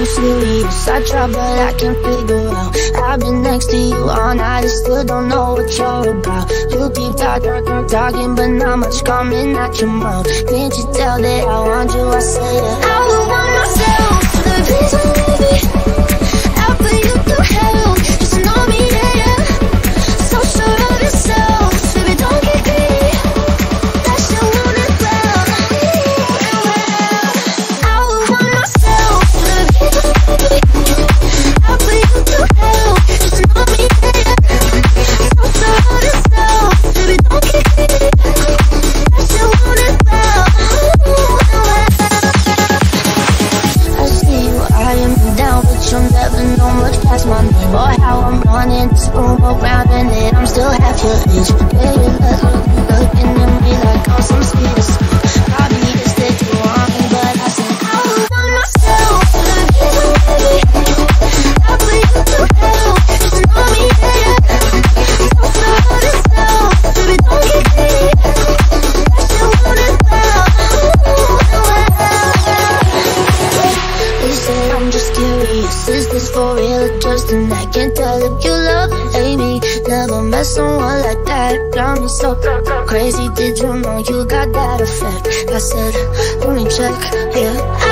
serious. I try but I can't figure out. I've been next to you all night and still don't know what you're about. You keep talking but not much coming out your mouth. Can't you tell that I want you? I say it. I would want myself to the reason, baby. I'll put you through hell just to know me, yeah, yeah. So sure of yourself, baby, don't get greedy. That's your one and well. I would want myself to the reason, baby. I'll put you through hell just to know me, yeah, yeah. So sure of yourself, baby, don't get greedy. That's your one and well. I see you eyeing me down, but you'll never know much past my name or how I'm running this room around, and then I'm still half your age. Baby, looking at me like I'm some sweet escape. Probably just that you want me, but I said I would want myself to the reason, baby. I'll put you through hell just to know me, yeah, yeah. So sure of yourself, baby, don't get greedy. That's your one and well. They say I'm just curious, is this for real or just an act? Can't tell if you love or hate me. Never met someone like that, got me so crazy. Did you know you got that effect? I said, let me check, yeah.